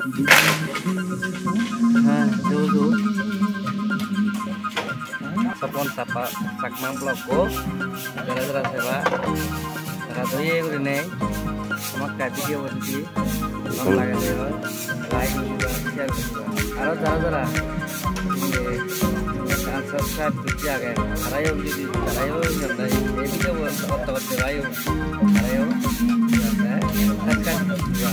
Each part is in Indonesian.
Nah, dulu sapon sapa sakmang peloko gara-gara sewa ratu ye urine sama kati ke wonti nam lage dewa like juga share juga aro jara ye kan subscribe bija ge arayo jidi arayo nyanda ye ke won otta dewayo arayo nyanda subscribe juga.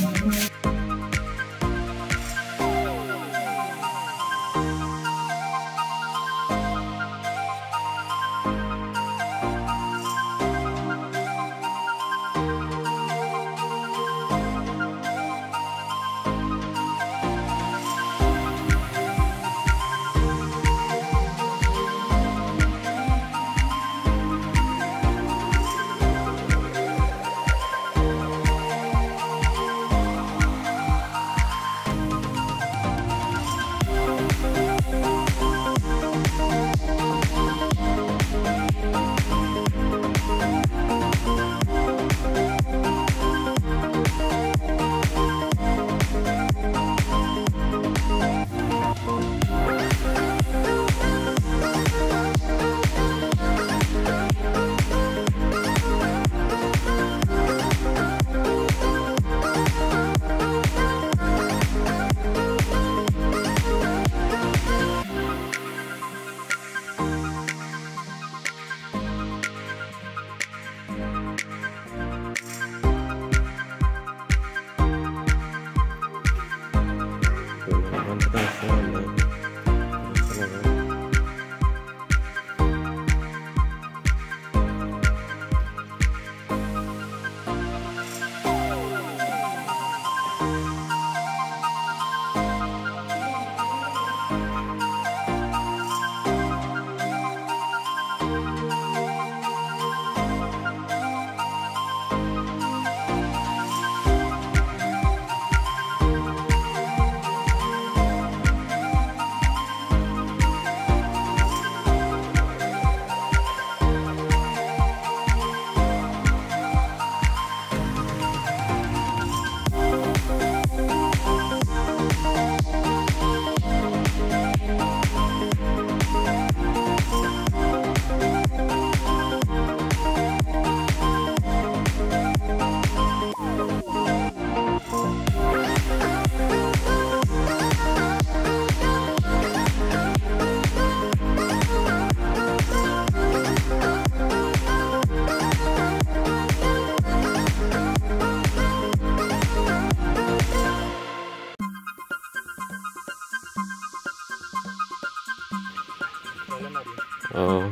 Oh.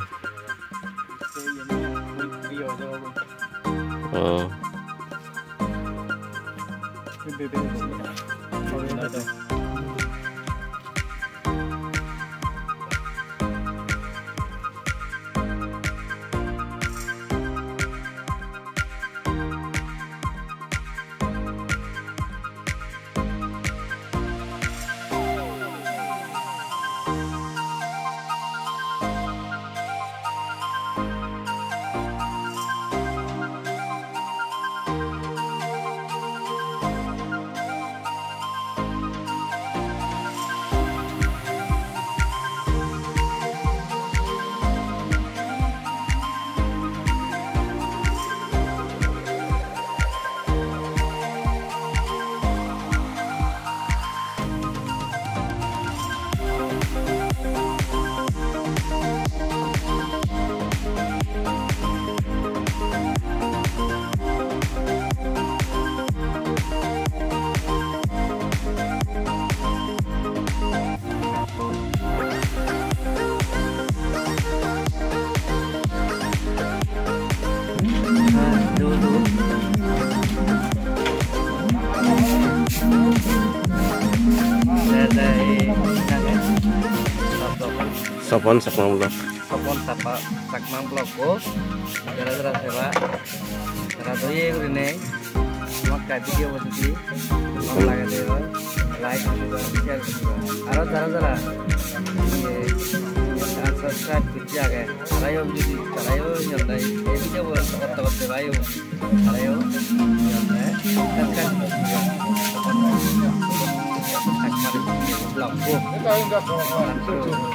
Oh. Sopon sakmang blok. Sopon sapa sakmang blok ko gara-gara sewa ratu ye urine sama kati ke wonti nam lage dewa like juga share juga aro jara ye kan subscribe bija ge arayo jidi arayo nyanda ye ke won otta dewayo arayo nyanda subscribe juga Lampung. Langsung.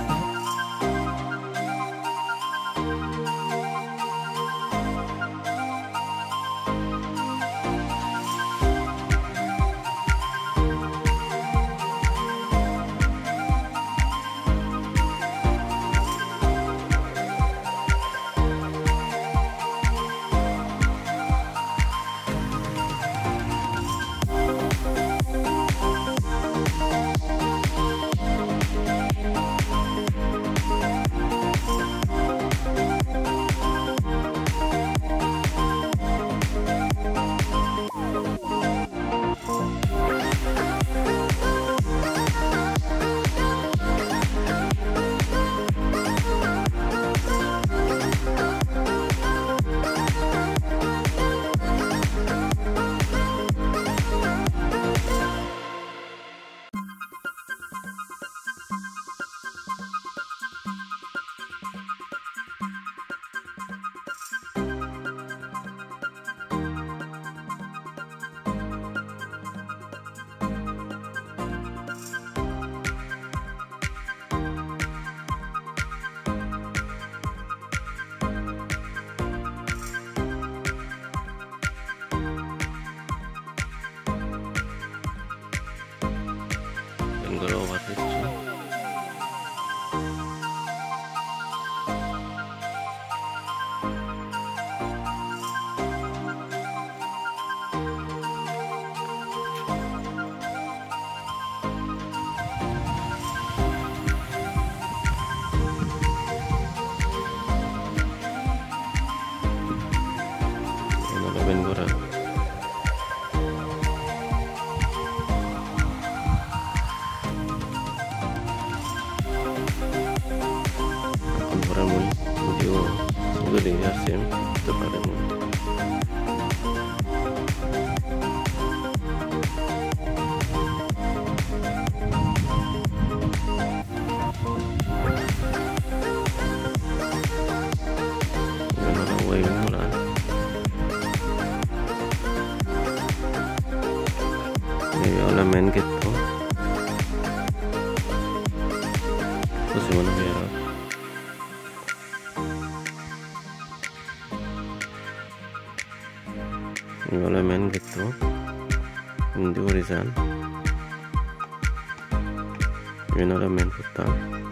Benggolo Watis. Benggora. Ramun video sebagai Yarsim kepadamu. Dengan awal mula, ini elemen gitu. Terus mana ya? Ini elemen gitu, ini urisan, ini elemen hutan.